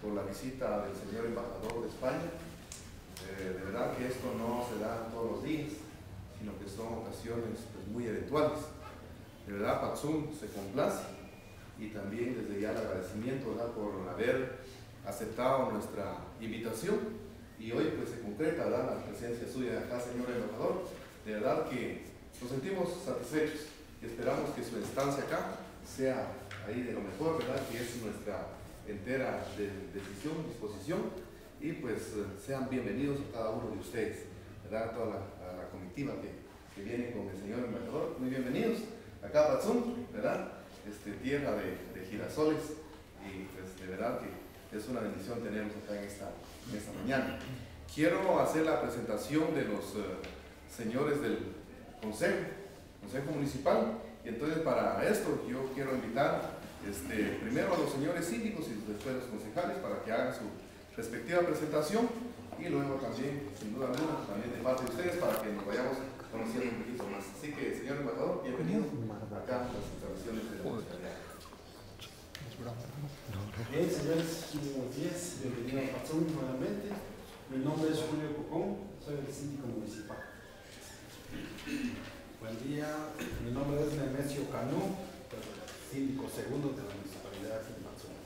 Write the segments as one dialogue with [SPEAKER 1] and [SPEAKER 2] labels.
[SPEAKER 1] por la visita del señor embajador de España. De verdad que esto no se da todos los días, sino que son ocasiones pues, muy eventuales. De verdad, Patzum se complace y también desde ya el agradecimiento, ¿verdad?, por haber aceptado nuestra invitación y hoy pues se concreta, ¿verdad?, la presencia suya acá, señor embajador. De verdad que nos sentimos satisfechos y esperamos que su estancia acá sea ahí de lo mejor, ¿verdad?, que es nuestra entera disposición y pues sean bienvenidos a cada uno de ustedes, ¿verdad?, toda la comitiva que viene con el señor embajador. Muy bienvenidos acá a Patzum, ¿verdad?, tierra de girasoles y pues de verdad que es una bendición tenerlos acá en esta mañana. Quiero hacer la presentación de los señores del Consejo Municipal y entonces para esto yo quiero invitar primero a los señores síndicos y después a los concejales para que hagan su respectiva presentación y luego también, sin duda alguna, también de parte de ustedes para que nos vayamos conociendo un poquito más. Así que, señor embajador, bienvenido acá a las instalaciones de la municipalidad.
[SPEAKER 2] Bien, señores, muy buenos días, bienvenido a Patzum nuevamente. Mi nombre es Julio Cocón, soy el síndico municipal. Buen día, mi nombre es Nemesio Canú, síndico segundo de la municipalidad de Patzum.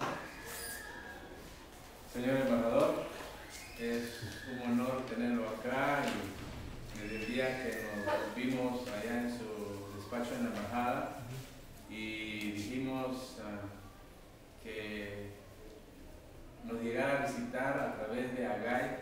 [SPEAKER 3] Señor embajador, es un honor tenerlo acá y desde el día que nos vimos allá en su despacho en la embajada y dijimos que nos llegara a visitar a través de Agay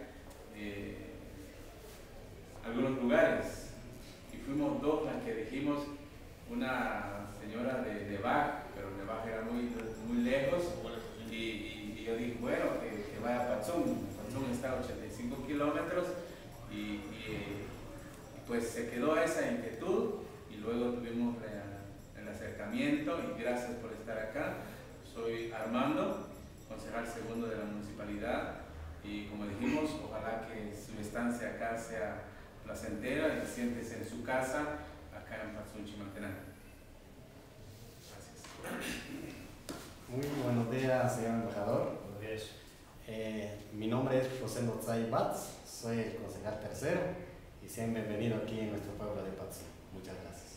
[SPEAKER 3] algunos lugares y fuimos dos las que dijimos, una señora de Bach, pero de Bach era muy lejos y yo dije, bueno, que vaya a Patzum. Patzum está a 85 kilómetros y pues se quedó esa inquietud y luego tuvimos el acercamiento y gracias por estar acá. Soy Armando, concejal segundo de la municipalidad y como dijimos, ojalá que su estancia acá sea placentera y que sientes en su casa acá en Patzum, Chimaltenango. Gracias.
[SPEAKER 4] Muy buenos días, señor embajador.
[SPEAKER 2] Buenos días.
[SPEAKER 4] Mi nombre es José Notzay Batz, soy el concejal tercero y sean bienvenidos aquí en nuestro pueblo de Patzum. Muchas gracias.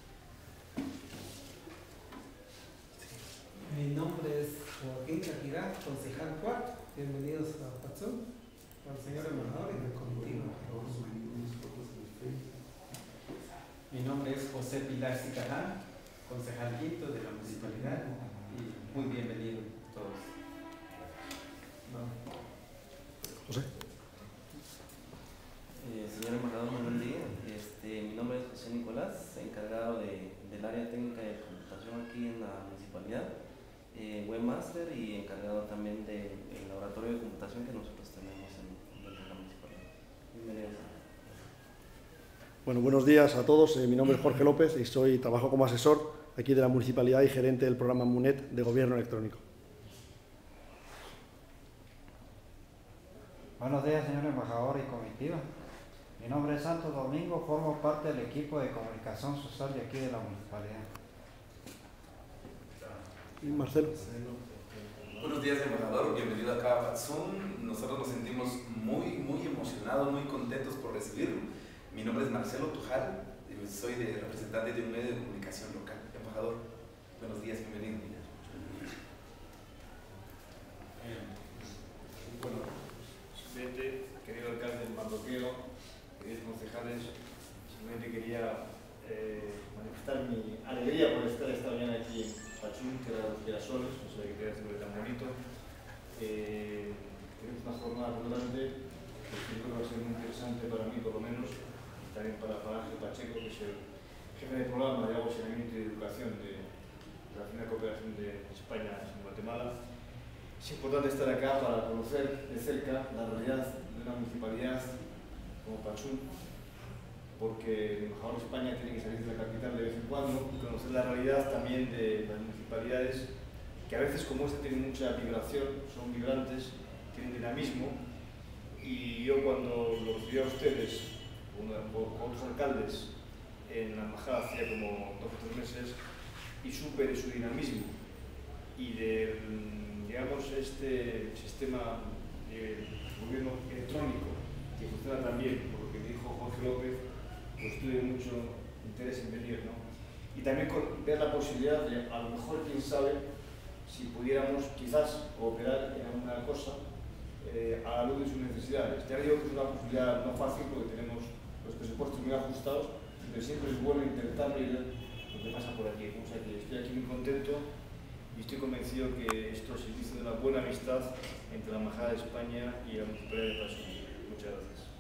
[SPEAKER 5] Mi nombre es Joaquín Caquirá, concejal cuarto. Bienvenidos a Patzum, al señor embajador y del comitivo.
[SPEAKER 6] Mi nombre es José Pilar Sicaján, concejal quinto de la municipalidad y muy bienvenidos todos.
[SPEAKER 2] José.
[SPEAKER 7] Señor embajador, muy buen día. Mi nombre es José Nicolás, encargado del área técnica de computación aquí en la municipalidad, webmaster y encargado también del laboratorio de computación que nosotros tenemos en la municipalidad. Bienvenidos.
[SPEAKER 8] Bueno, buenos días a todos. Mi nombre es Jorge López y trabajo como asesor aquí de la municipalidad y gerente del programa MUNET de Gobierno Electrónico.
[SPEAKER 9] Buenos días, señor embajador y comitiva. Mi nombre es Santos Domingo, formo parte del equipo de comunicación social de aquí de la municipalidad.
[SPEAKER 8] Y Marcelo.
[SPEAKER 10] Buenos días, embajador. Bienvenido acá a Patzum. Nosotros nos sentimos muy emocionados, muy contentos por recibirlo. Mi nombre es Marcelo Tujal, soy representante de un medio de comunicación local. Embajador, buenos días, bienvenido.
[SPEAKER 11] Bueno, presidente, querido alcalde Mardoqueo, queridos concejales, simplemente quería manifestar mi alegría por estar esta mañana aquí en Patzum, Tierra de los Girasoles, no sé qué siempre tan bonito. Es una jornada importante que creo que va a ser muy interesante para mí, por lo menos, y también para Ángel Pacheco, que es el jefe de programa de Agua, Saneamiento y Educación de la Fina Cooperación de España en Guatemala. Es importante estar acá para conocer de cerca la realidad de una municipalidad como Patzum, porque el embajador de España tiene que salir de la capital de vez en cuando y conocer la realidad también de las municipalidades que a veces como esta tienen mucha vibración, son vibrantes, tienen dinamismo, y yo cuando los vi a ustedes con otros alcaldes en la embajada hacía como 2 o 3 meses y supe de su dinamismo y de, digamos, este sistema de gobierno electrónico que funciona tan bien, por lo que me dijo Jorge López, pues tuve mucho interés en venir, ¿no? Y también ver la posibilidad de, a lo mejor, quién sabe, si pudiéramos quizás cooperar en alguna cosa a la luz de sus necesidades. Ya digo que es una posibilidad no fácil porque tenemos los presupuestos muy ajustados, pero siempre es bueno intentarlo y ver lo que pasa por aquí. O sea que estoy aquí muy contento y estoy convencido que esto es el inicio de una buena amistad entre la Embajada de España y la Municipalidad de Paso. Muchas gracias.